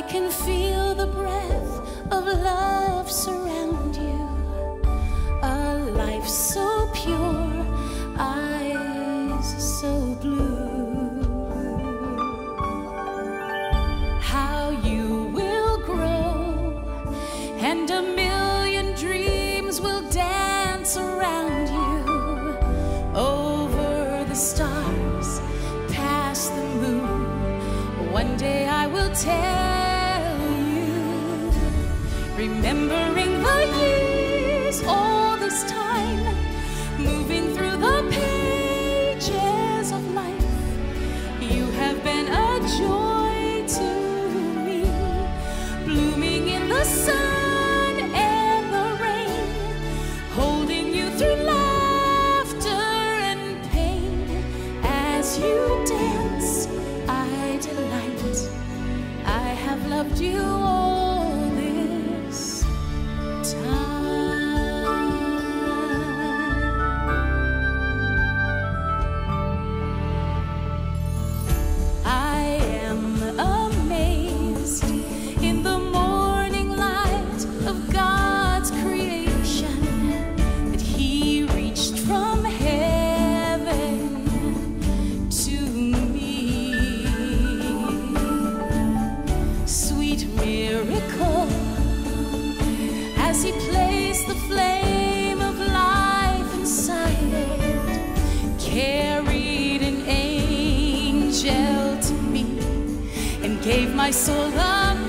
I can feel the breath of love surround you. A life so pure, eyes so blue. How you will grow, and a million dreams will dance around you. Over the stars, past the moon, one day I will tell you. Remembering the years, all this time, moving through the pages of life, you have been a joy to me, blooming in the sun and the rain, holding you through laughter and pain. As you dance, I delight. I have loved you all this time. I am amazed in the morning light of God's creation, that He reached from heaven to me. Sweet miracle, as He placed the flame of life inside it, carried an angel to me and gave my soul a